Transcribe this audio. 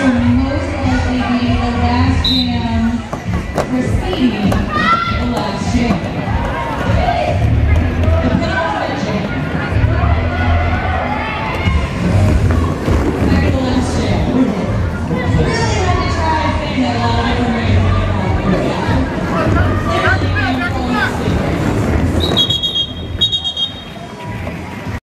will most likely be the last jam for Steve.